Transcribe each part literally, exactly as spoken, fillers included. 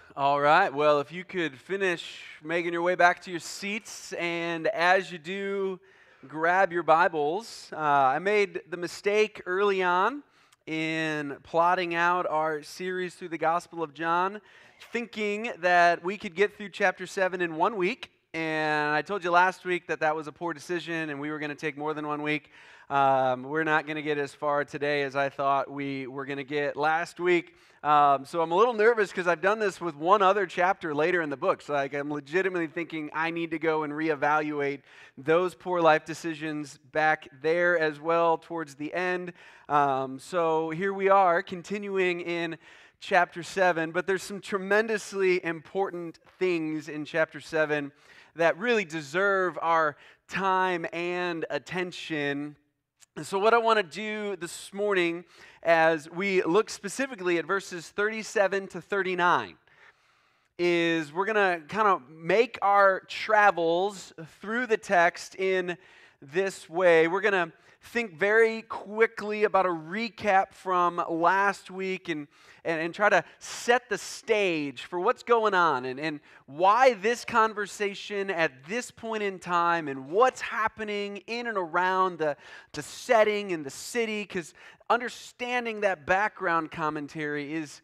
All right. Well, if you could finish making your way back to your seats, and as you do, grab your Bibles. Uh, I made the mistake early on in plotting out our series through the Gospel of John, thinking that we could get through chapter seven in one week. And I told you last week that that was a poor decision, and we were going to take more than one week. Um, we're not going to get as far today as I thought we were going to get last week. Um, so I'm a little nervous because I've done this with one other chapter later in the book. So like I'm legitimately thinking I need to go and reevaluate those poor life decisions back there as well towards the end. Um, so here we are continuing in chapter seven, but there's some tremendously important things in chapter seven that really deserve our time and attention. And so what I want to do this morning as we look specifically at verses thirty-seven to thirty-nine is we're going to kind of make our travels through the text in this way. We're going to think very quickly about a recap from last week and, and, and try to set the stage for what's going on and, and why this conversation at this point in time and what's happening in and around the, the setting and the city, because understanding that background commentary is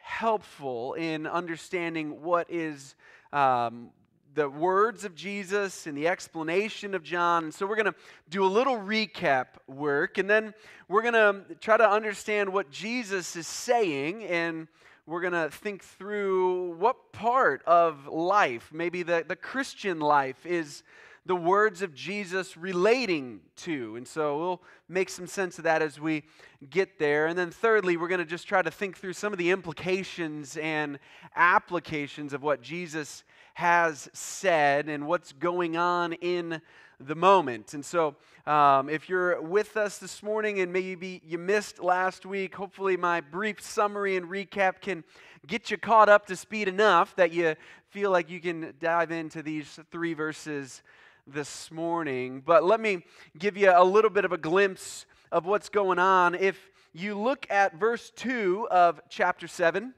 helpful in understanding what is um, the words of Jesus and the explanation of John. And so we're going to do a little recap work, and then we're going to try to understand what Jesus is saying, and we're going to think through what part of life, maybe the, the Christian life, is the words of Jesus relating to. And so we'll make some sense of that as we get there. And then thirdly, we're going to just try to think through some of the implications and applications of what Jesus has said and what's going on in the moment. And so um, if you're with us this morning and maybe you missed last week, hopefully my brief summary and recap can get you caught up to speed enough that you feel like you can dive into these three verses this morning. But let me give you a little bit of a glimpse of what's going on. If you look at verse two of chapter seven,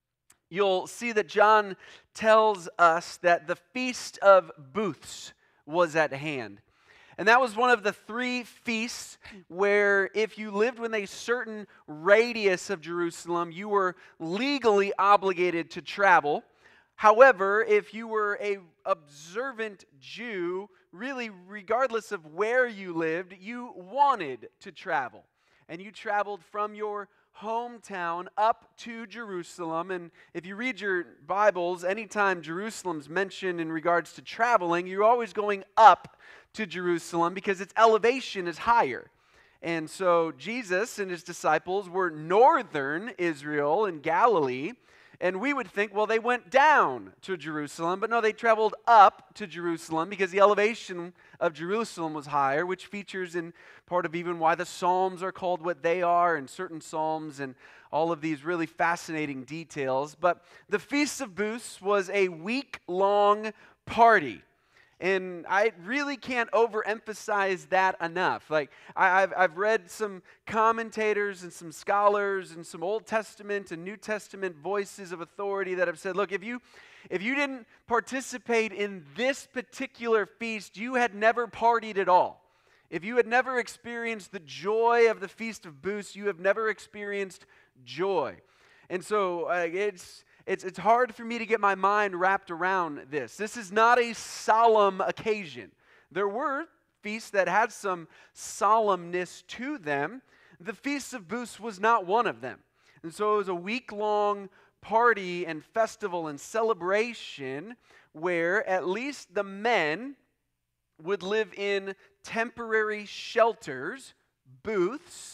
you'll see that John tells us that the Feast of Booths was at hand. And that was one of the three feasts where if you lived within a certain radius of Jerusalem, you were legally obligated to travel. However, if you were a observant Jew, really regardless of where you lived, you wanted to travel. And you traveled from your hometown up to Jerusalem. And if you read your Bibles, anytime Jerusalem's mentioned in regards to traveling, you're always going up to Jerusalem because its elevation is higher. And so Jesus and his disciples were northern Israel in Galilee. And we would think, well, they went down to Jerusalem, but no, they traveled up to Jerusalem because the elevation of Jerusalem was higher, which features in part of even why the Psalms are called what they are, and certain Psalms, and all of these really fascinating details. But the Feast of Booths was a week-long party. And I really can't overemphasize that enough. Like, I, I've, I've read some commentators and some scholars and some Old Testament and New Testament voices of authority that have said, look, if you, if you didn't participate in this particular feast, you had never partied at all. If you had never experienced the joy of the Feast of Booths, you have never experienced joy. And so uh, it's... It's, it's hard for me to get my mind wrapped around this. This is not a solemn occasion. There were feasts that had some solemnness to them. The Feast of Booths was not one of them. And so it was a week-long party and festival and celebration where at least the men would live in temporary shelters, booths,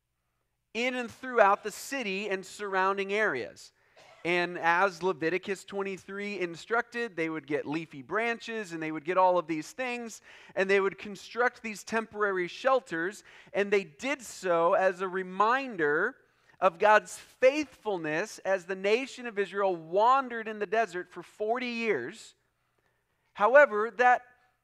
in and throughout the city and surrounding areas. And as Leviticus twenty-three instructed, they would get leafy branches and they would get all of these things and they would construct these temporary shelters, and they did so as a reminder of God's faithfulness as the nation of Israel wandered in the desert for forty years. However, that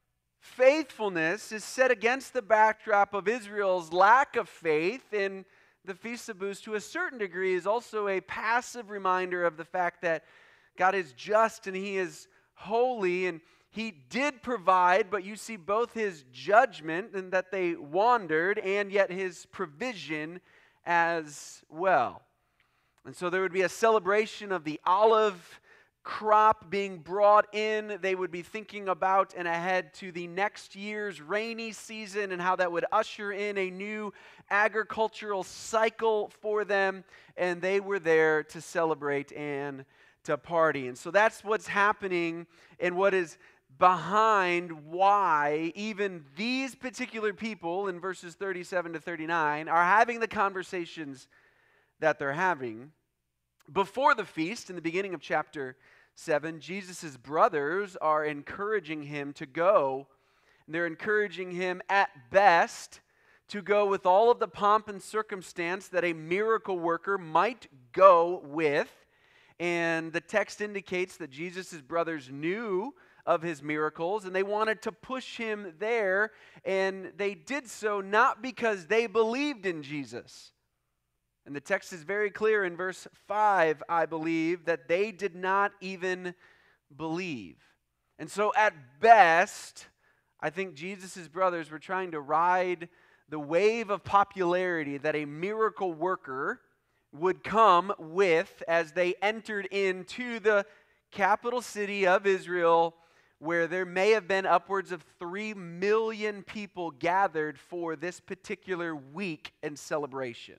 faithfulness is set against the backdrop of Israel's lack of faith in the Feast of Booths. To a certain degree is also a passive reminder of the fact that God is just and He is holy, and He did provide, but you see both His judgment and that they wandered, and yet His provision as well. And so there would be a celebration of the olive crop being brought in. They would be thinking about and ahead to the next year's rainy season and how that would usher in a new agricultural cycle for them. And they were there to celebrate and to party. And so that's what's happening and what is behind why even these particular people in verses thirty-seven to thirty-nine are having the conversations that they're having. Before the feast, in the beginning of chapter seven, Jesus' brothers are encouraging him to go. They're encouraging him at best to go with all of the pomp and circumstance that a miracle worker might go with. And the text indicates that Jesus' brothers knew of his miracles, and they wanted to push him there, and they did so not because they believed in Jesus. And the text is very clear in verse five, I believe, that they did not even believe. And so at best, I think Jesus' brothers were trying to ride the wave of popularity that a miracle worker would come with as they entered into the capital city of Israel, where there may have been upwards of three million people gathered for this particular week and celebration.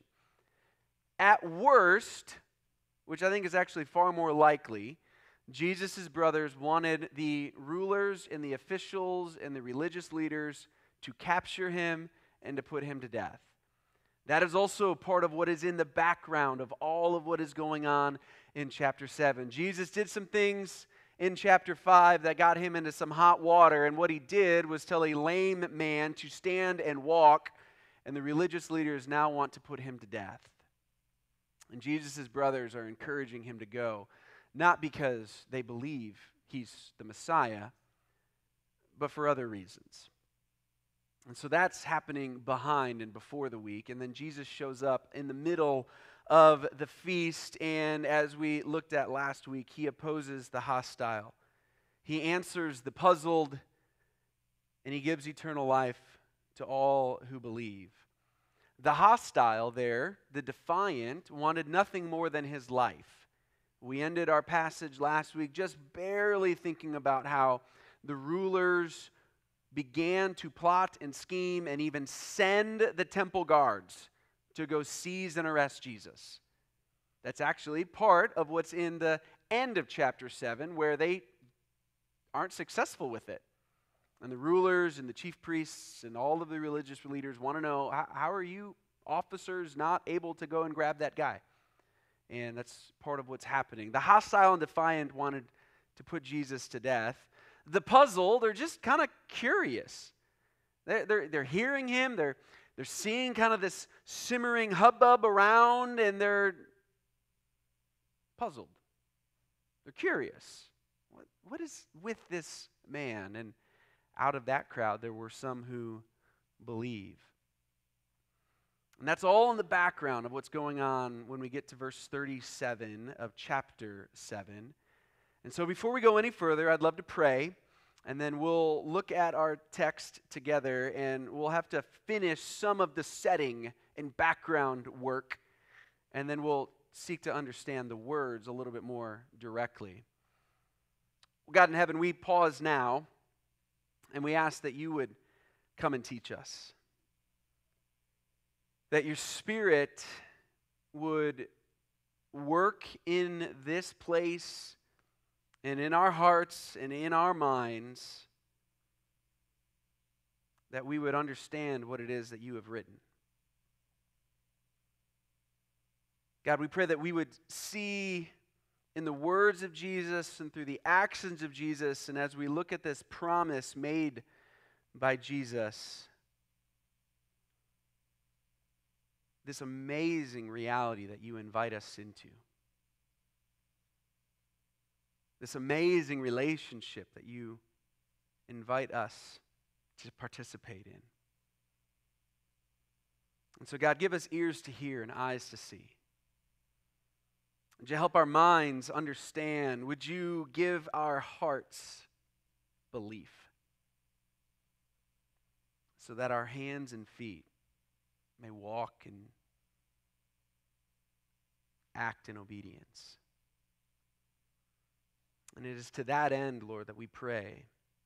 At worst, which I think is actually far more likely, Jesus' brothers wanted the rulers and the officials and the religious leaders to capture him and to put him to death. That is also part of what is in the background of all of what is going on in chapter seven. Jesus did some things in chapter five that got him into some hot water, and what he did was tell a lame man to stand and walk, and the religious leaders now want to put him to death. And Jesus' brothers are encouraging him to go, not because they believe he's the Messiah, but for other reasons. And so that's happening behind and before the week. And then Jesus shows up in the middle of the feast. And as we looked at last week, he opposes the hostile. He answers the puzzled. And he gives eternal life to all who believe. The hostile there, the defiant, wanted nothing more than his life. We ended our passage last week just barely thinking about how the rulers began to plot and scheme and even send the temple guards to go seize and arrest Jesus. That's actually part of what's in the end of chapter seven, where they aren't successful with it. And the rulers and the chief priests and all of the religious leaders want to know, how, how are you officers not able to go and grab that guy? And that's part of what's happening. The hostile and defiant wanted to put Jesus to death. The puzzle, they're just kind of curious. They're, they're, they're hearing him, they're, they're seeing kind of this simmering hubbub around, and they're puzzled. They're curious. What, what is with this man? And out of that crowd, there were some who believe. And that's all in the background of what's going on when we get to verse thirty-seven of chapter seven. And so before we go any further, I'd love to pray, and then we'll look at our text together, and we'll have to finish some of the setting and background work, and then we'll seek to understand the words a little bit more directly. God in heaven, we pause now, and we ask that you would come and teach us, that your Spirit would work in this place and in our hearts and in our minds, that we would understand what it is that you have written. God, we pray that we would see in the words of Jesus and through the actions of Jesus, and as we look at this promise made by Jesus, this amazing reality that you invite us into. This amazing relationship that you invite us to participate in. And so, God, give us ears to hear and eyes to see. Would you help our minds understand? Would you give our hearts belief so that our hands and feet may walk and act in obedience? And it is to that end, Lord, that we pray.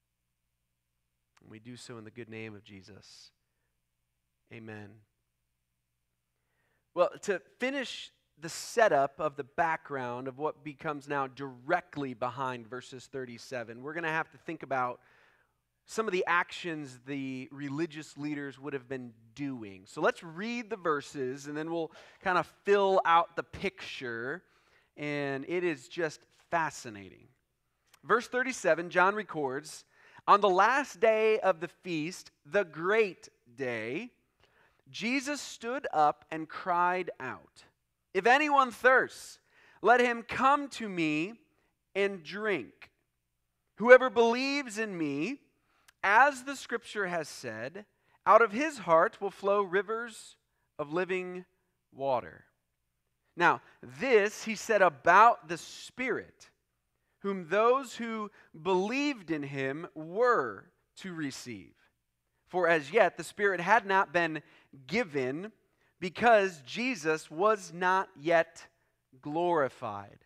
And we do so in the good name of Jesus. Amen. Well, to finish the setup of the background of what becomes now directly behind verses thirty-seven, we're going to have to think about some of the actions the religious leaders would have been doing. So let's read the verses, and then we'll kind of fill out the picture, and it is just fascinating. Verse thirty-seven, John records, "On the last day of the feast, the great day, Jesus stood up and cried out, 'If anyone thirsts, let him come to me and drink. Whoever believes in me, as the scripture has said, out of his heart will flow rivers of living water.' Now, this he said about the Spirit, whom those who believed in him were to receive. For as yet the Spirit had not been given, because Jesus was not yet glorified."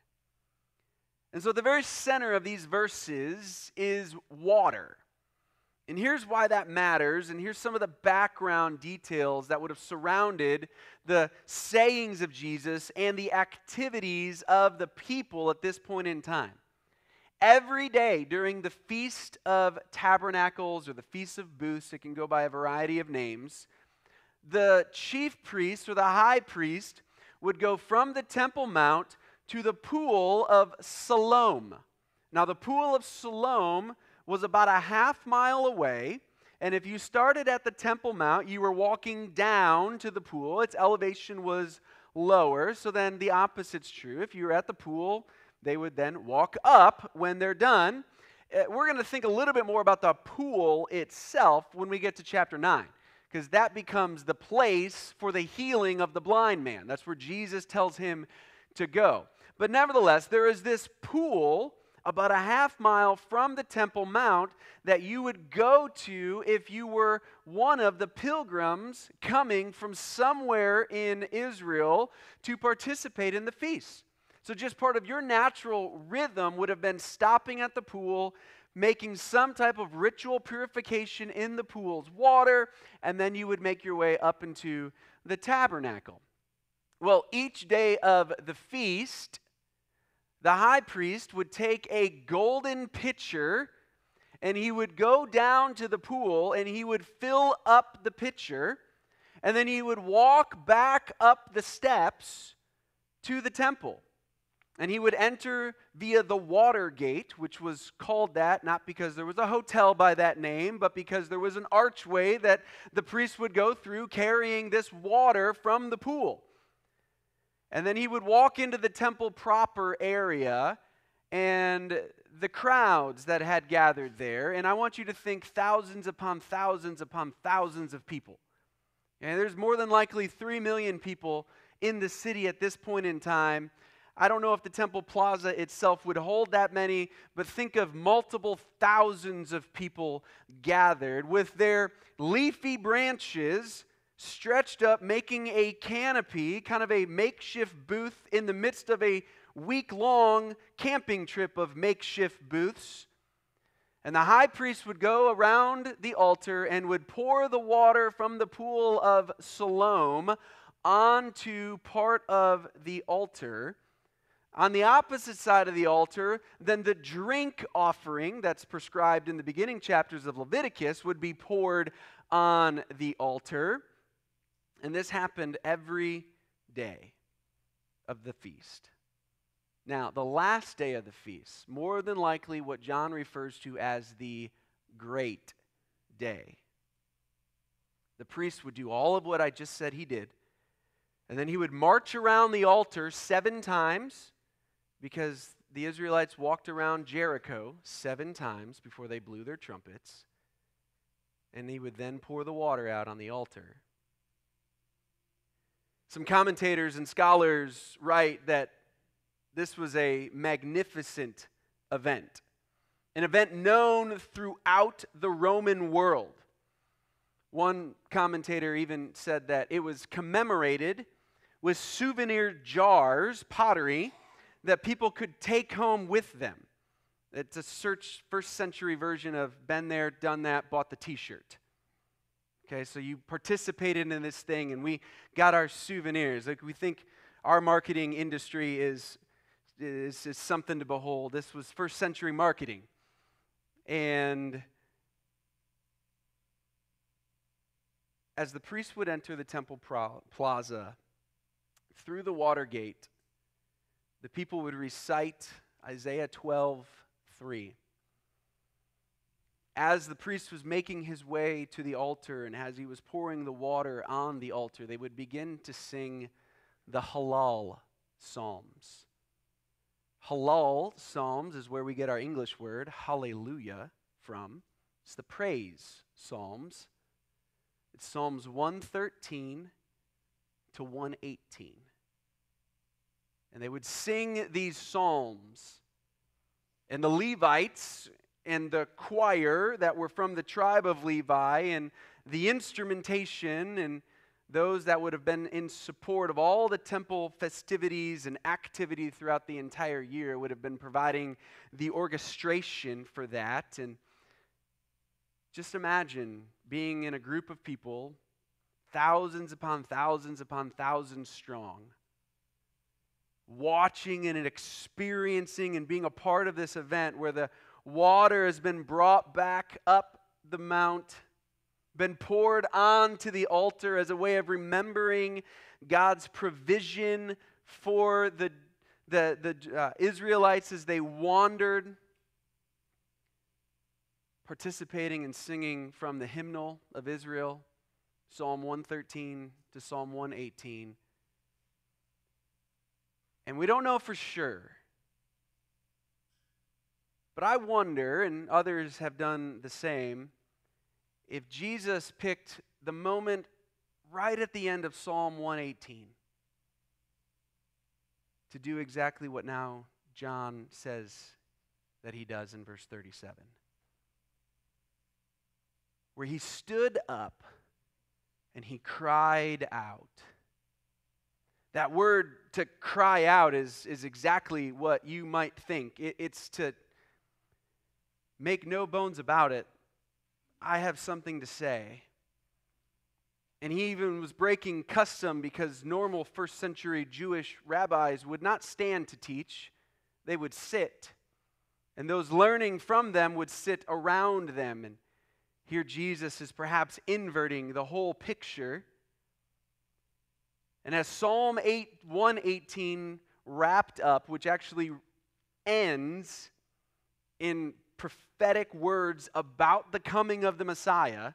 And so the very center of these verses is water. And here's why that matters, and here's some of the background details that would have surrounded the sayings of Jesus and the activities of the people at this point in time. Every day during the Feast of Tabernacles or the Feast of Booths, it can go by a variety of names, the chief priest or the high priest would go from the Temple Mount to the pool of Siloam. Now, the pool of Siloam was about a half mile away, and if you started at the Temple Mount, you were walking down to the pool. Its elevation was lower, so then the opposite's true. If you were at the pool, they would then walk up when they're done. Uh, we're going to think a little bit more about the pool itself when we get to chapter nine, because that becomes the place for the healing of the blind man. That's where Jesus tells him to go. But nevertheless, there is this pool about a half mile from the Temple Mount that you would go to if you were one of the pilgrims coming from somewhere in Israel to participate in the feast. So just part of your natural rhythm would have been stopping at the pool, making some type of ritual purification in the pool's water, and then you would make your way up into the tabernacle. Well, each day of the feast, the high priest would take a golden pitcher, and he would go down to the pool, and he would fill up the pitcher, and then he would walk back up the steps to the temple. And he would enter via the water gate, which was called that, not because there was a hotel by that name, but because there was an archway that the priest would go through carrying this water from the pool. And then he would walk into the temple proper area and the crowds that had gathered there. And I want you to think thousands upon thousands upon thousands of people. And there's more than likely three million people in the city at this point in time. I don't know if the Temple Plaza itself would hold that many, but think of multiple thousands of people gathered with their leafy branches stretched up, making a canopy, kind of a makeshift booth in the midst of a week-long camping trip of makeshift booths. And the high priest would go around the altar and would pour the water from the pool of Siloam onto part of the altar. On the opposite side of the altar, then the drink offering that's prescribed in the beginning chapters of Leviticus would be poured on the altar. And this happened every day of the feast. Now, the last day of the feast, more than likely what John refers to as the great day. The priest would do all of what I just said he did. And then he would march around the altar seven times, because the Israelites walked around Jericho seven times before they blew their trumpets. And he would then pour the water out on the altar. Some commentators and scholars write that This was a magnificent event, an event known throughout the Roman world. One commentator even said that it was commemorated with souvenir jars, pottery, that people could take home with them. It's a search first century version of been there, done that, bought the t-shirt. Okay, so you participated in this thing and we got our souvenirs. Like we think our marketing industry is, is, is something to behold. This was first century marketing. And as the priest would enter the temple pro- plaza through the water gate, the people would recite Isaiah twelve three. As the priest was making his way to the altar and as he was pouring the water on the altar, they would begin to sing the Hallel Psalms. Hallel Psalms is where we get our English word, hallelujah, from. It's the praise Psalms. It's Psalms one thirteen to one eighteen. And they would sing these psalms. And the Levites and the choir that were from the tribe of Levi and the instrumentation and those that would have been in support of all the temple festivities and activity throughout the entire year would have been providing the orchestration for that. And just imagine being in a group of people, thousands upon thousands upon thousands strong, watching and experiencing and being a part of this event where the water has been brought back up the mount, been poured onto the altar as a way of remembering God's provision for the, the, the uh, Israelites as they wandered, participating and singing from the hymnal of Israel, Psalm one thirteen to Psalm one eighteen. And we don't know for sure, but I wonder, and others have done the same, if Jesus picked the moment right at the end of Psalm one eighteen to do exactly what now John says that he does in verse thirty-seven. Where he stood up and he cried out. That word to cry out is, is exactly what you might think. It, it's to make no bones about it. I have something to say. And he even was breaking custom because normal first century Jewish rabbis would not stand to teach. They would sit. And those learning from them would sit around them. And here Jesus is perhaps inverting the whole picture. And as Psalm one eighteen wrapped up, which actually ends in prophetic words about the coming of the Messiah,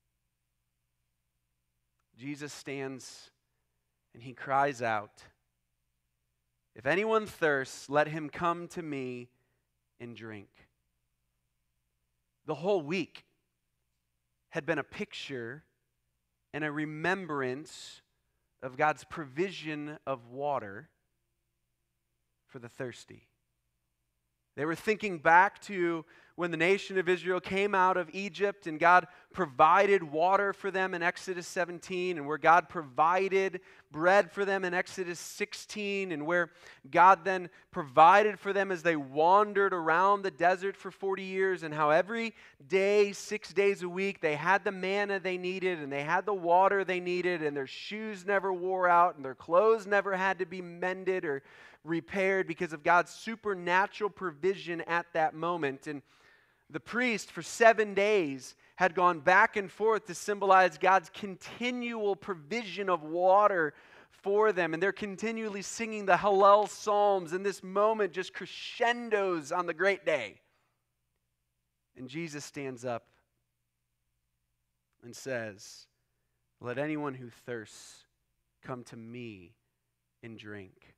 Jesus stands and he cries out, "If anyone thirsts, let him come to me and drink." The whole week had been a picture and a remembrance of God's provision of water for the thirsty. They were thinking back to when the nation of Israel came out of Egypt and God provided water for them in Exodus seventeen, and where God provided bread for them in Exodus sixteen, and where God then provided for them as they wandered around the desert for forty years, and how every day, six days a week, they had the manna they needed and they had the water they needed, and their shoes never wore out and their clothes never had to be mended or repaired because of God's supernatural provision at that moment. And the priest for seven days had gone back and forth to symbolize God's continual provision of water for them. And they're continually singing the Hallel Psalms, and this moment just crescendos on the great day. And Jesus stands up and says, "Let anyone who thirsts come to me and drink."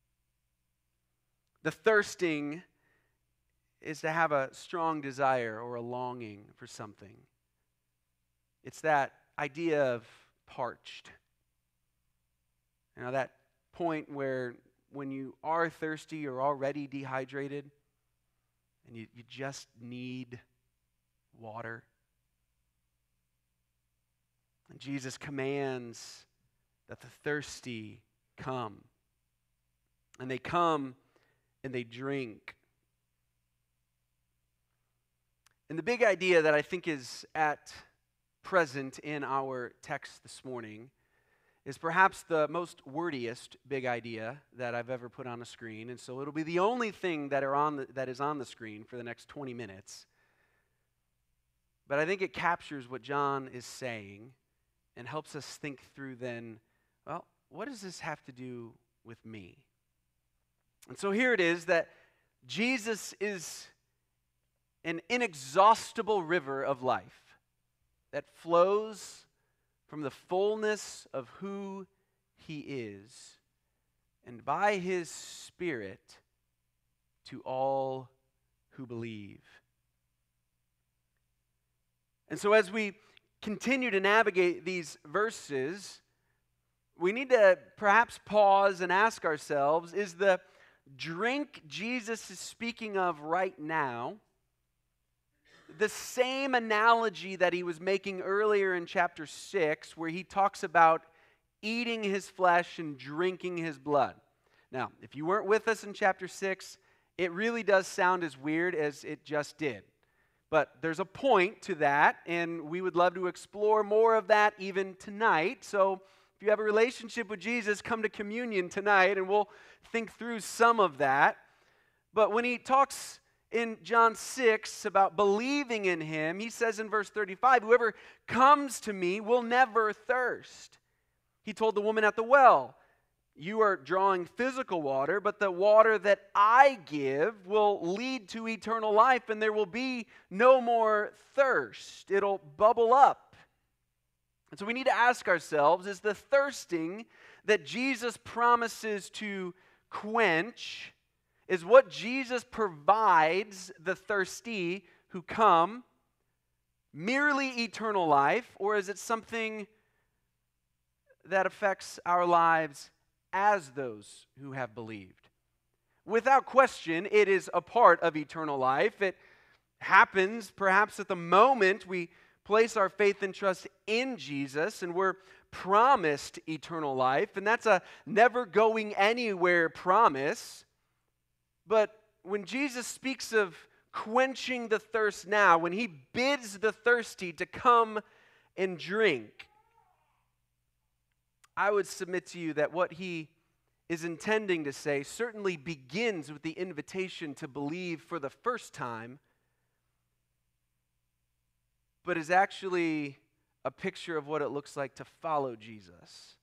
The thirsting is to have a strong desire or a longing for something. It's that idea of parched. You know, that point where when you are thirsty or already dehydrated and you, you just need water? And Jesus commands that the thirsty come. And they come and they drink. And the big idea that I think is at present in our text this morning is perhaps the most wordiest big idea that I've ever put on a screen. And so it'll be the only thing that, are on the, that is on the screen for the next twenty minutes. But I think it captures what John is saying and helps us think through then, well, what does this have to do with me? And so here it is that Jesus is an inexhaustible river of life that flows from the fullness of who he is, and by his Spirit to all who believe. And so as we continue to navigate these verses, we need to perhaps pause and ask ourselves, is the drink Jesus is speaking of right now the same analogy that he was making earlier in chapter six, where he talks about eating his flesh and drinking his blood? Now, if you weren't with us in chapter six, it really does sound as weird as it just did. But there's a point to that, and we would love to explore more of that even tonight. So if you have a relationship with Jesus, come to communion tonight, and we'll think through some of that. But when he talks in John six about believing in him, he says in verse thirty-five, whoever comes to me will never thirst. He told the woman at the well, you are drawing physical water, but the water that I give will lead to eternal life, and there will be no more thirst. It'll bubble up. And so we need to ask ourselves, is the thirsting that Jesus promises to quench, is what Jesus provides the thirsty who come merely eternal life, or is it something that affects our lives as those who have believed? Without question, it is a part of eternal life. It happens perhaps at the moment we place our faith and trust in Jesus, and we're promised eternal life, and that's a never going anywhere promise. But when Jesus speaks of quenching the thirst now, when he bids the thirsty to come and drink, I would submit to you that what he is intending to say certainly begins with the invitation to believe for the first time, but is actually a picture of what it looks like to follow Jesus.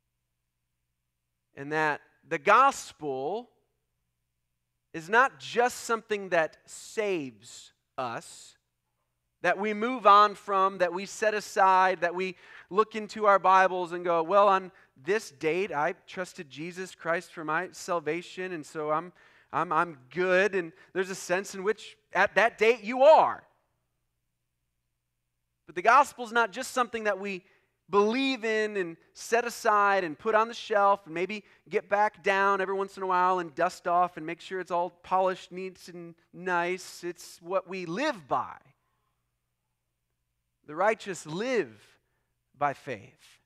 And that the gospel is not just something that saves us, that we move on from, that we set aside, that we look into our Bibles and go, well, on this date, I trusted Jesus Christ for my salvation, and so I'm, I'm, I'm good. And there's a sense in which at that date you are. But the gospel is not just something that we believe in and set aside and put on the shelf and maybe get back down every once in a while and dust off and make sure it's all polished, neat, and nice. It's what we live by. The righteous live by faith.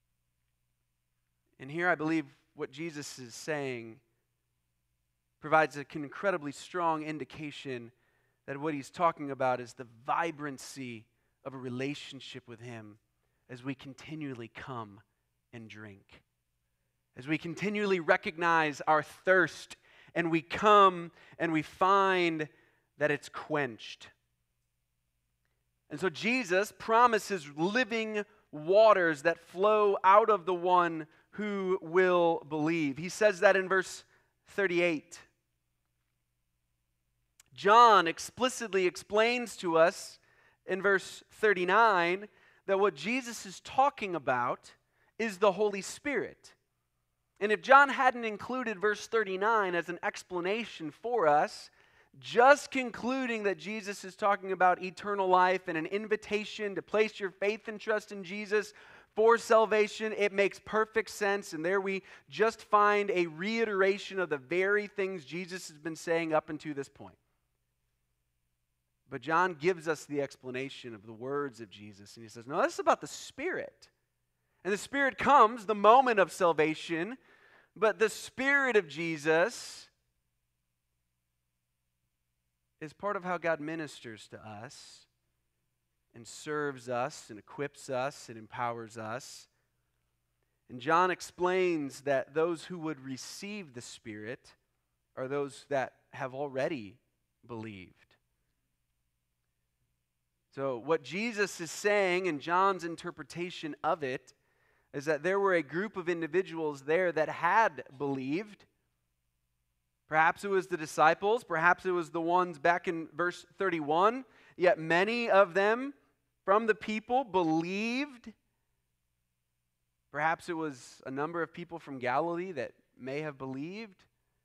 And here I believe what Jesus is saying provides an incredibly strong indication that what he's talking about is the vibrancy of a relationship with him as we continually come and drink. As we continually recognize our thirst and we come and we find that it's quenched. And so Jesus promises living waters that flow out of the one who will believe. He says that in verse thirty-eight. John explicitly explains to us in verse thirty-nine that what Jesus is talking about is the Holy Spirit. And if John hadn't included verse thirty-nine as an explanation for us, just concluding that Jesus is talking about eternal life and an invitation to place your faith and trust in Jesus for salvation. It makes perfect sense, and there we just find a reiteration of the very things Jesus has been saying up until this point. But John gives us the explanation of the words of Jesus, and he says, no, this is about the Spirit. And the Spirit comes the moment of salvation, but the Spirit of Jesus is part of how God ministers to us and serves us and equips us and empowers us. And John explains that those who would receive the Spirit are those that have already believed. So what Jesus is saying in John's interpretation of it is that there were a group of individuals there that had believed. Perhaps it was the disciples, perhaps it was the ones back in verse thirty-one, yet many of them from the people believed. Perhaps it was a number of people from Galilee that may have believed.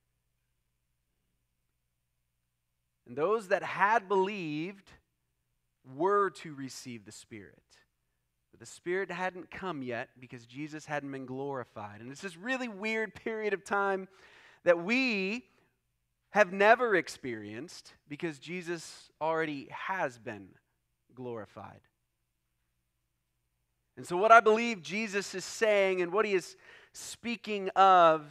And those that had believed were to receive the Spirit. But the Spirit hadn't come yet because Jesus hadn't been glorified. And it's this really weird period of time that we have never experienced because Jesus already has been glorified. And so what I believe Jesus is saying and what he is speaking of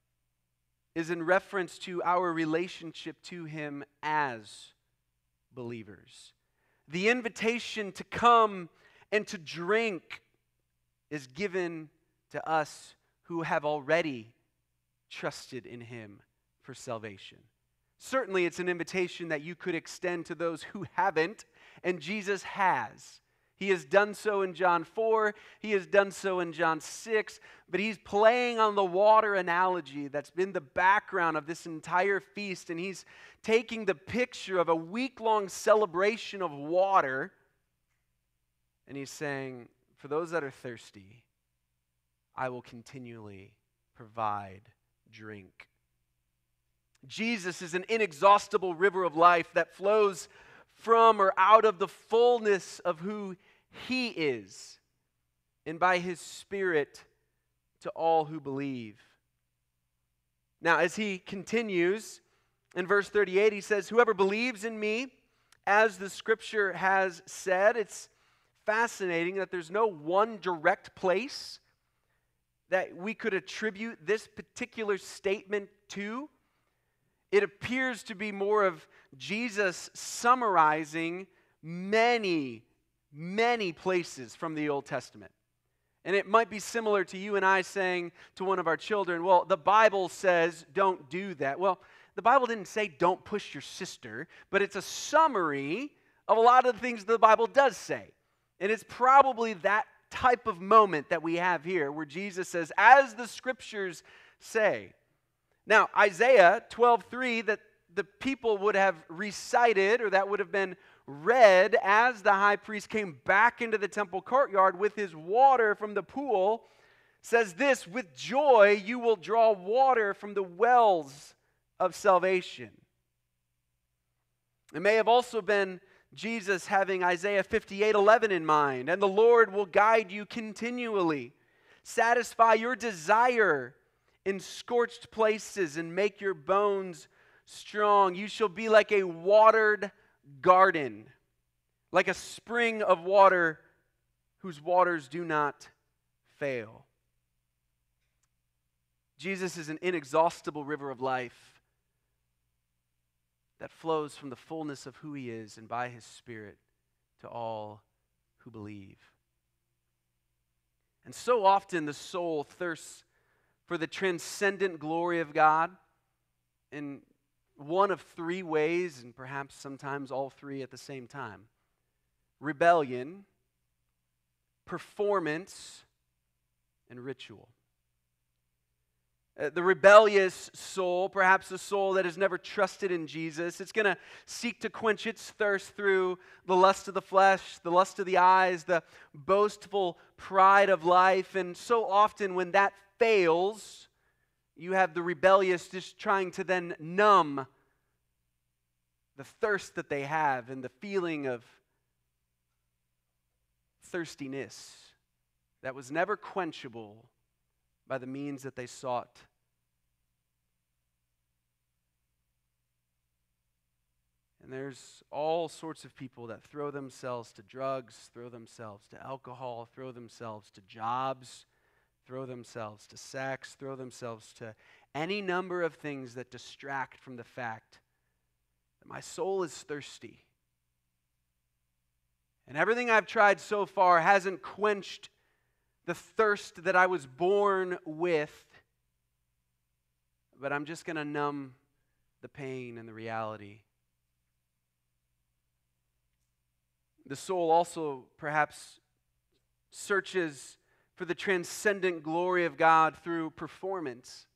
is in reference to our relationship to him as believers. The invitation to come and to drink is given to us who have already trusted in him for salvation. Certainly, it's an invitation that you could extend to those who haven't, and Jesus has. He has done so in John four, he has done so in John six, but he's playing on the water analogy that's been the background of this entire feast, and he's taking the picture of a week-long celebration of water, and he's saying, for those that are thirsty, I will continually provide drink. Jesus is an inexhaustible river of life that flows from or out of the fullness of who he is, and by his Spirit to all who believe. Now, as he continues, in verse thirty-eight, he says, whoever believes in me, as the Scripture has said. It's fascinating that there's no one direct place that we could attribute this particular statement to. It appears to be more of Jesus summarizing many, many places from the Old Testament. And it might be similar to you and I saying to one of our children, well, the Bible says don't do that. Well, the Bible didn't say don't push your sister, but it's a summary of a lot of the things the Bible does say. And it's probably that type of moment that we have here where Jesus says, as the Scriptures say. Now, Isaiah twelve three, that the people would have recited, or that would have been read as the high priest came back into the temple courtyard with his water from the pool, says this, with joy you will draw water from the wells of salvation. It may have also been Jesus having Isaiah fifty-eight eleven in mind, and the Lord will guide you continually, satisfy your desire in scorched places and make your bones strong. You shall be like a watered garden, like a spring of water whose waters do not fail. Jesus is an inexhaustible river of life that flows from the fullness of who he is and by his Spirit to all who believe. And so often the soul thirsts for the transcendent glory of God in one of three ways, and perhaps sometimes all three at the same time. Rebellion, performance, and ritual. Uh, the rebellious soul, perhaps a soul that has never trusted in Jesus, it's going to seek to quench its thirst through the lust of the flesh, the lust of the eyes, the boastful pride of life. And so often when that fails, you have the rebellious just trying to then numb the thirst that they have and the feeling of thirstiness that was never quenchable by the means that they sought. And there's all sorts of people that throw themselves to drugs, throw themselves to alcohol, throw themselves to jobs, throw themselves to sex, throw themselves to any number of things that distract from the fact that my soul is thirsty. And everything I've tried so far hasn't quenched the thirst that I was born with, but I'm just going to numb the pain and the reality. The soul also perhaps searches for the transcendent glory of God through performance,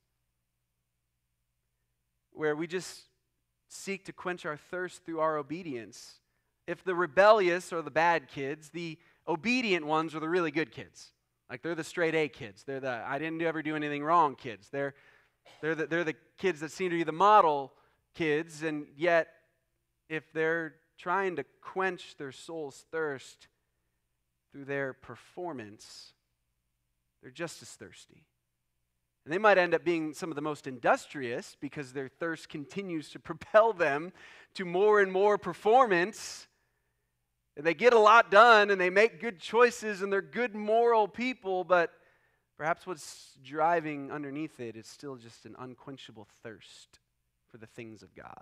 where we just seek to quench our thirst through our obedience. If the rebellious are the bad kids, the obedient ones are the really good kids. Like they're the straight A kids. They're the I didn't ever do anything wrong kids. They're, they're, the, they're the kids that seem to be the model kids, and yet if they're trying to quench their soul's thirst through their performance, they're just as thirsty. And they might end up being some of the most industrious because their thirst continues to propel them to more and more performance. And they get a lot done and they make good choices and they're good moral people, but perhaps what's driving underneath it is still just an unquenchable thirst for the things of God.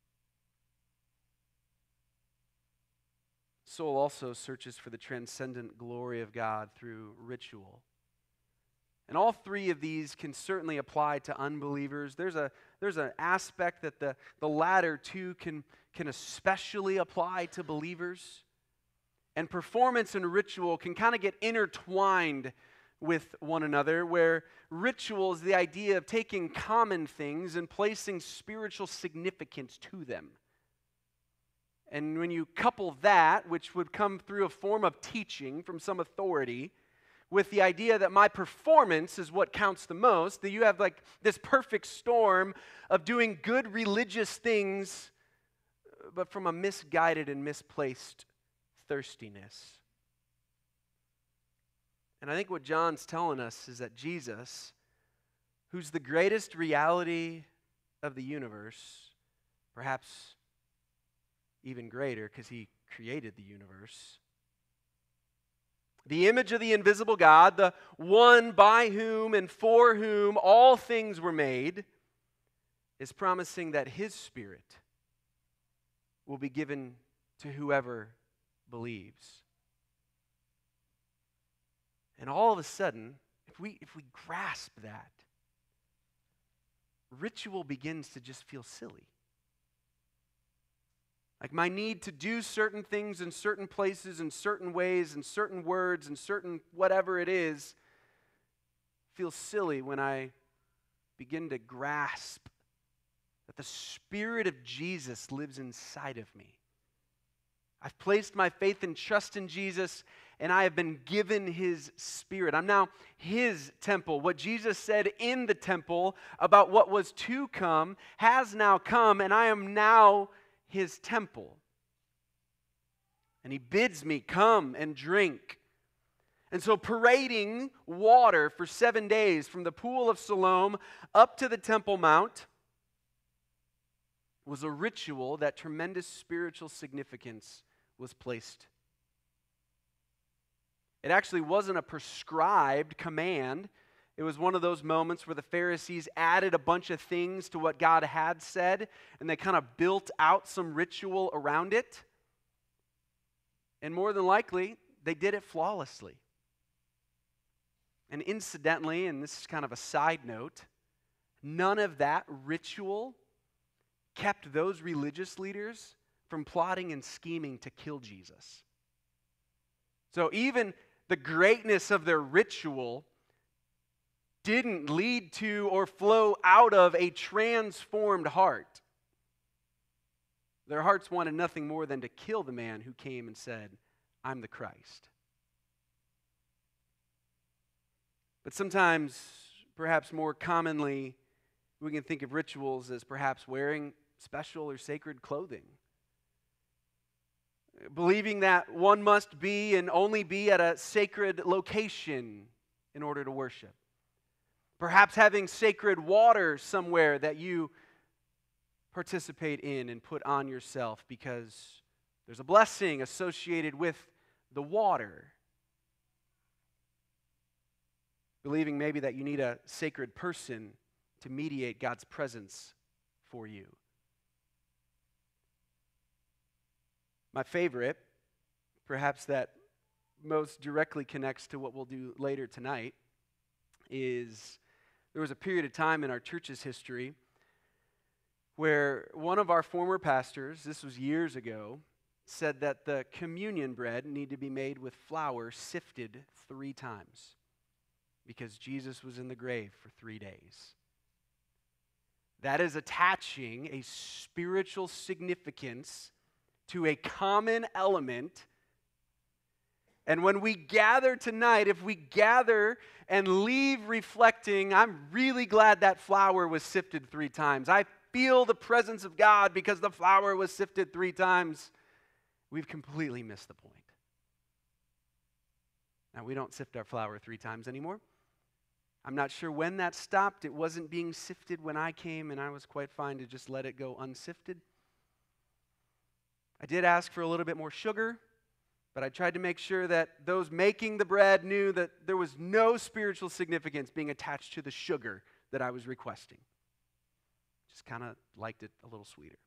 Soul also searches for the transcendent glory of God through ritual. And all three of these can certainly apply to unbelievers. There's a there's an aspect that the, the latter two can, can especially apply to believers. And performance and ritual can kind of get intertwined with one another, where ritual is the idea of taking common things and placing spiritual significance to them. And when you couple that, which would come through a form of teaching from some authority, with the idea that my performance is what counts the most, that you have like this perfect storm of doing good religious things, but from a misguided and misplaced thirstiness. And I think what John's telling us is that Jesus, who's the greatest reality of the universe, perhaps even greater because he created the universe, the image of the invisible God, the one by whom and for whom all things were made, is promising that his Spirit will be given to whoever believes. And all of a sudden, if we if we grasp that, ritual begins to just feel silly. Like my need to do certain things in certain places, in certain ways, in certain words, in certain whatever it is, feels silly when I begin to grasp that the Spirit of Jesus lives inside of me. I've placed my faith and trust in Jesus, and I have been given His Spirit. I'm now His temple. What Jesus said in the temple about what was to come has now come, and I am now His temple. And He bids me come and drink. And so parading water for seven days from the pool of Siloam up to the Temple Mount was a ritual that tremendous spiritual significance was placed. It actually wasn't a prescribed command. It was one of those moments where the Pharisees added a bunch of things to what God had said, and they kind of built out some ritual around it. And more than likely, they did it flawlessly. And incidentally, and this is kind of a side note, none of that ritual kept those religious leaders from plotting and scheming to kill Jesus. So even the greatness of their ritual didn't lead to or flow out of a transformed heart. Their hearts wanted nothing more than to kill the man who came and said, "I'm the Christ." But sometimes, perhaps more commonly, we can think of rituals as perhaps wearing special or sacred clothing. believing that one must be and only be at a sacred location in order to worship. Perhaps having sacred water somewhere that you participate in and put on yourself because there's a blessing associated with the water. Believing maybe that you need a sacred person to mediate God's presence for you. My favorite, perhaps that most directly connects to what we'll do later tonight, is there was a period of time in our church's history where one of our former pastors, this was years ago, said that the communion bread needed to be made with flour sifted three times because Jesus was in the grave for three days. That is attaching a spiritual significance to a common element. And when we gather tonight, if we gather and leave reflecting, I'm really glad that flour was sifted three times. I feel the presence of God because the flour was sifted three times. We've completely missed the point. Now, we don't sift our flour three times anymore. I'm not sure when that stopped. It wasn't being sifted when I came, and I was quite fine to just let it go unsifted. I did ask for a little bit more sugar, but I tried to make sure that those making the bread knew that there was no spiritual significance being attached to the sugar that I was requesting. Just kind of liked it a little sweeter.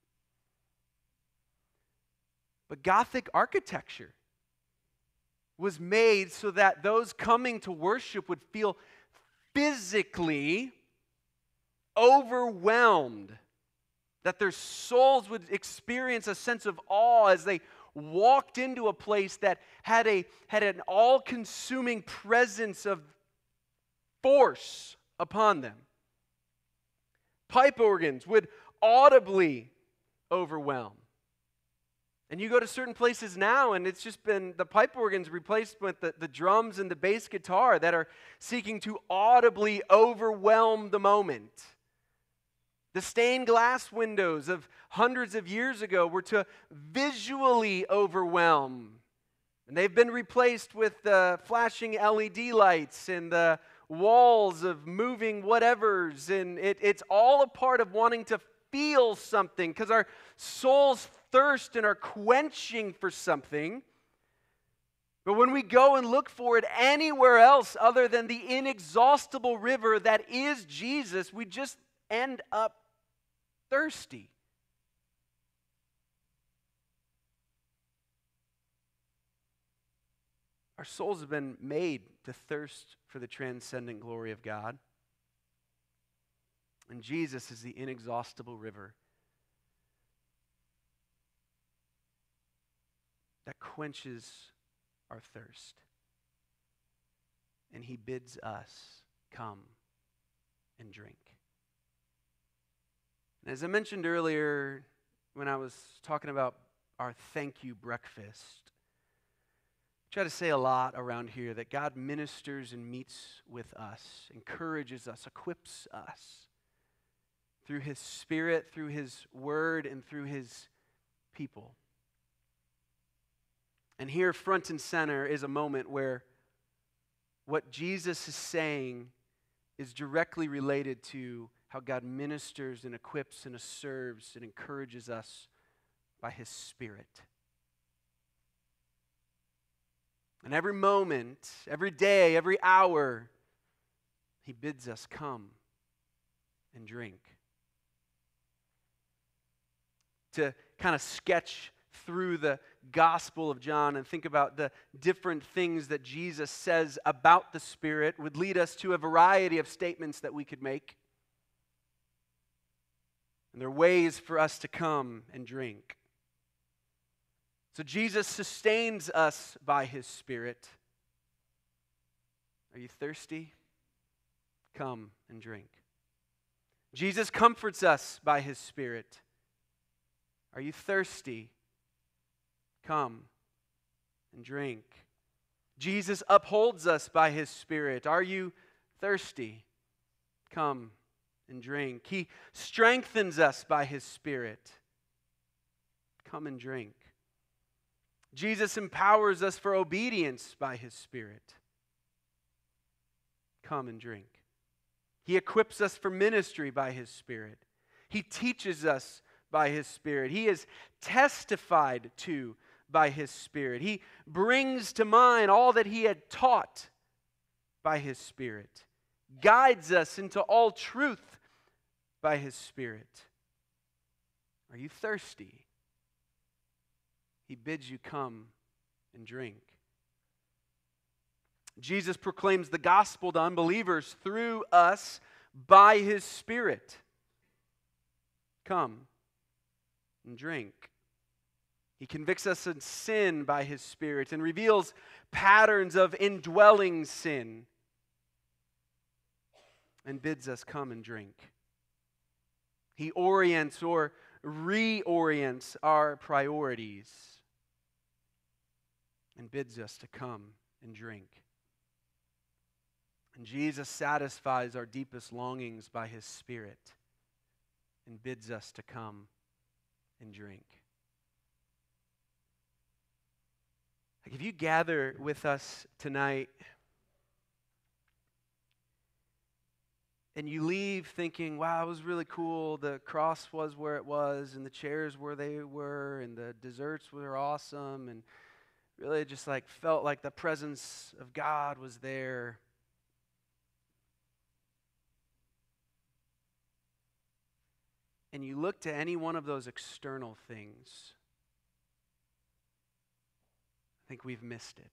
But Gothic architecture was made so that those coming to worship would feel physically overwhelmed, that their souls would experience a sense of awe as they walked into a place that had a had an all-consuming presence of force upon them. Pipe organs would audibly overwhelm. And you go to certain places now, and it's just been the pipe organs replaced with the, the drums and the bass guitar that are seeking to audibly overwhelm the moment. The stained glass windows of hundreds of years ago were to visually overwhelm. And they've been replaced with the flashing L E D lights and the walls of moving whatevers. And it, it's all a part of wanting to feel something because our souls thirst and are quenching for something. But when we go and look for it anywhere else other than the inexhaustible river that is Jesus, we just end up thirsty. Our souls have been made to thirst for the transcendent glory of God. And Jesus is the inexhaustible river that quenches our thirst. And he bids us come and drink. And as I mentioned earlier when I was talking about our thank you breakfast, I try to say a lot around here that God ministers and meets with us, encourages us, equips us through his Spirit, through his word, and through his people. And here, front and center, is a moment where what Jesus is saying is directly related to how God ministers and equips and serves and encourages us by his Spirit. And every moment, every day, every hour, he bids us come and drink. To kind of sketch through the Gospel of John and think about the different things that Jesus says about the Spirit would lead us to a variety of statements that we could make. And there are ways for us to come and drink. So Jesus sustains us by his Spirit. Are you thirsty? Come and drink. Jesus comforts us by his Spirit. Are you thirsty? Come and drink. Jesus upholds us by his Spirit. Are you thirsty? Come and drink. He strengthens us by his Spirit. Come and drink. Jesus empowers us for obedience by His Spirit. Come and drink. He equips us for ministry by His Spirit. He teaches us by His Spirit. He is testified to by His Spirit. He brings to mind all that He had taught by His Spirit. Guides us into all truth by His Spirit. Are you thirsty? He bids you come and drink. Jesus proclaims the gospel to unbelievers through us by His Spirit. Come and drink. He convicts us of sin by His Spirit and reveals patterns of indwelling sin and bids us come and drink. He orients or reorients our priorities and bids us to come and drink. And Jesus satisfies our deepest longings by His Spirit and bids us to come and drink. Like if you gather with us tonight and you leave thinking, wow, it was really cool, the cross was where it was, and the chairs where they were, and the desserts were awesome, and really just like felt like the presence of God was there. And you look to any one of those external things, I think we've missed it.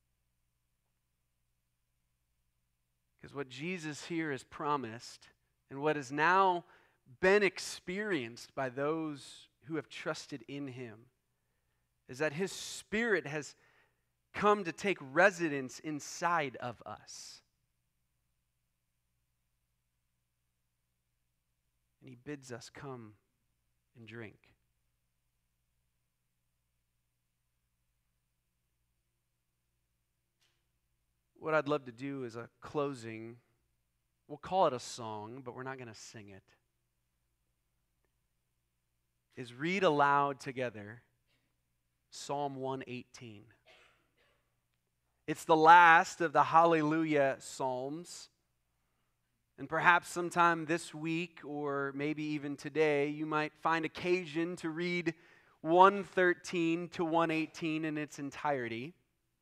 Because what Jesus here has promised, and what has now been experienced by those who have trusted in Him, is that His Spirit has come to take residence inside of us. And He bids us come and drink. What I'd love to do is a closing. We'll call it a song, but we're not going to sing it. Is read aloud together Psalm one eighteen. It's the last of the Hallelujah Psalms. And perhaps sometime this week or maybe even today, you might find occasion to read one thirteen to one eighteen in its entirety.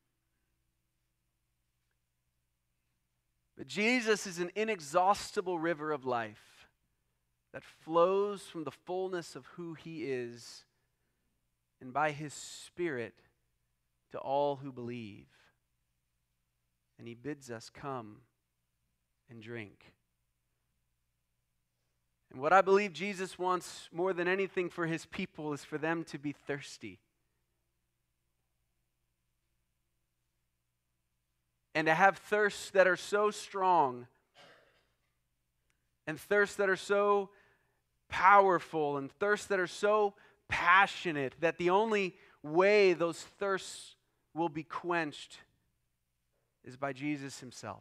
But Jesus is an inexhaustible river of life that flows from the fullness of who He is and by His Spirit to all who believe. And He bids us come and drink. And what I believe Jesus wants more than anything for His people is for them to be thirsty. And to have thirsts that are so strong and thirsts that are so powerful and thirsts that are so passionate that the only way those thirsts will be quenched is by Jesus Himself.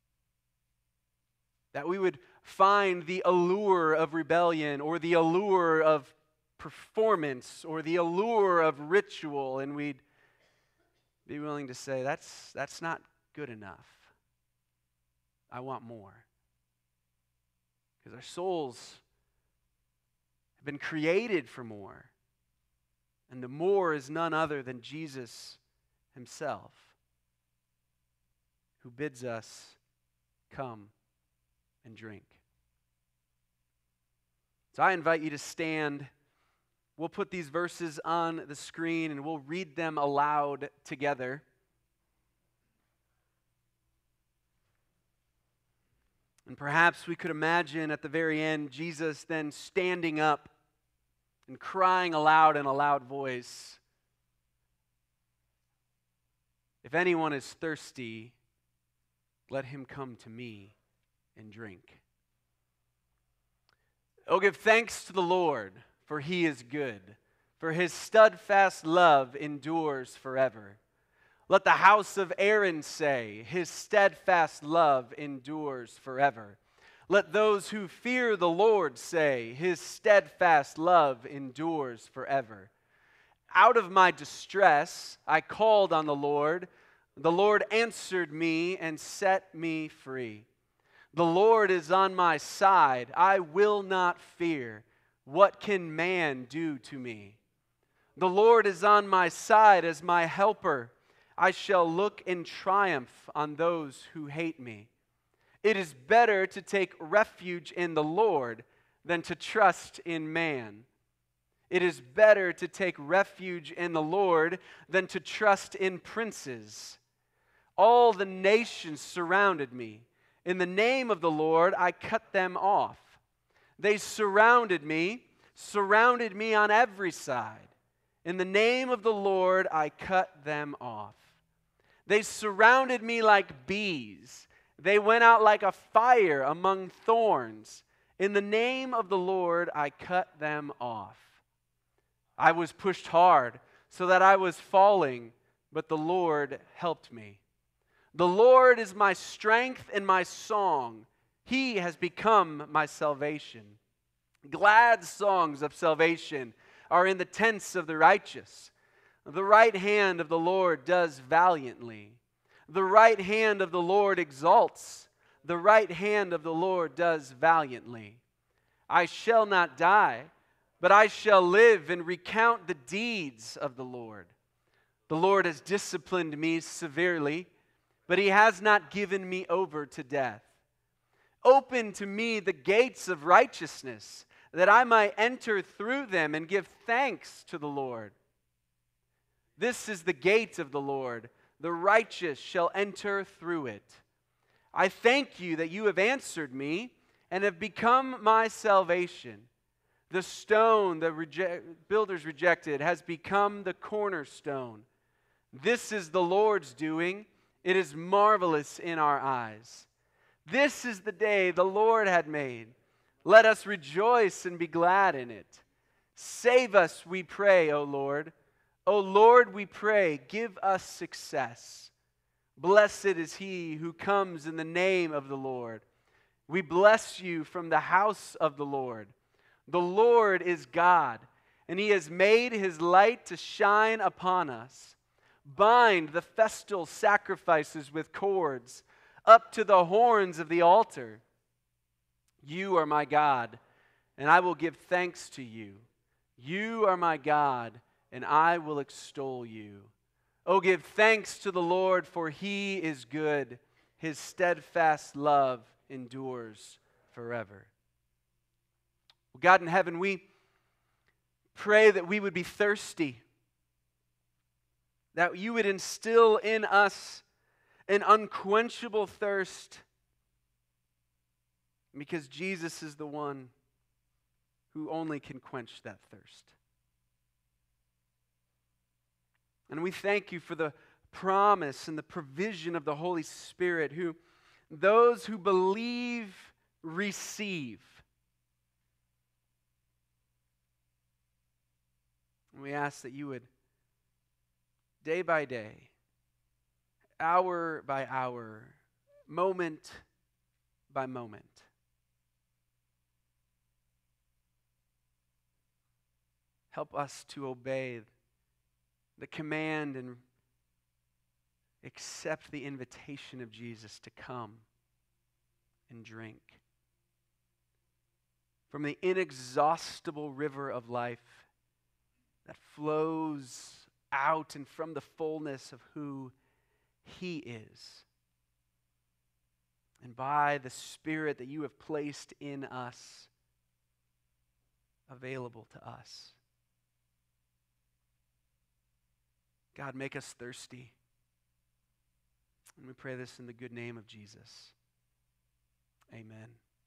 That we would find the allure of rebellion or the allure of performance or the allure of ritual, and we'd be willing to say, that's, that's not good enough. I want more. Because our souls have been created for more. And the more is none other than Jesus Himself, who bids us come and drink. So I invite you to stand. We'll put these verses on the screen and we'll read them aloud together. And perhaps we could imagine at the very end Jesus then standing up and crying aloud in a loud voice, "If anyone is thirsty, let him come to me and drink." Oh, give thanks to the Lord, for He is good, for His steadfast love endures forever. Let the house of Aaron say, His steadfast love endures forever. Let those who fear the Lord say, His steadfast love endures forever. Out of my distress, I called on the Lord. The Lord answered me and set me free. The Lord is on my side. I will not fear. What can man do to me? The Lord is on my side as my helper. I shall look in triumph on those who hate me. It is better to take refuge in the Lord than to trust in man. It is better to take refuge in the Lord than to trust in princes. All the nations surrounded me. In the name of the Lord, I cut them off. They surrounded me, surrounded me on every side. In the name of the Lord, I cut them off. They surrounded me like bees. They went out like a fire among thorns. In the name of the Lord, I cut them off. I was pushed hard so that I was falling, but the Lord helped me. The Lord is my strength and my song. He has become my salvation. Glad songs of salvation are in the tents of the righteous. The right hand of the Lord does valiantly. The right hand of the Lord exalts. The right hand of the Lord does valiantly. I shall not die, but I shall live and recount the deeds of the Lord. The Lord has disciplined me severely, but He has not given me over to death. Open to me the gates of righteousness, that I might enter through them and give thanks to the Lord. This is the gate of the Lord. The righteous shall enter through it. I thank you that you have answered me and have become my salvation. The stone the reject, builders rejected has become the cornerstone. This is the Lord's doing. It is marvelous in our eyes. This is the day the Lord had made. Let us rejoice and be glad in it. Save us, we pray, O Lord. O Lord, we pray, give us success. Blessed is he who comes in the name of the Lord. We bless you from the house of the Lord. The Lord is God, and He has made His light to shine upon us. Bind the festal sacrifices with cords up to the horns of the altar. You are my God, and I will give thanks to you. You are my God, and I will extol you. Oh, give thanks to the Lord, for He is good. His steadfast love endures forever. God in heaven, we pray that we would be thirsty, that you would instill in us an unquenchable thirst, because Jesus is the one who only can quench that thirst. And we thank you for the promise and the provision of the Holy Spirit, who those who believe receive. And we ask that you would, day by day, hour by hour, moment by moment, help us to obey the command and accept the invitation of Jesus to come and drink from the inexhaustible river of life that flows out and from the fullness of who He is. And by the Spirit that you have placed in us, available to us. God, make us thirsty. And we pray this in the good name of Jesus. Amen.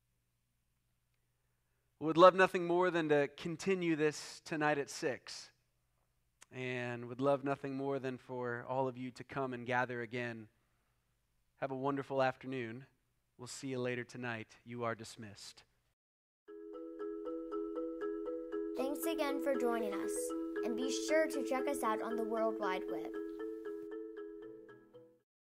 We would love nothing more than to continue this tonight at six. And would love nothing more than for all of you to come and gather again. Have a wonderful afternoon. We'll see you later tonight. You are dismissed. Thanks again for joining us. And be sure to check us out on the World Wide Web.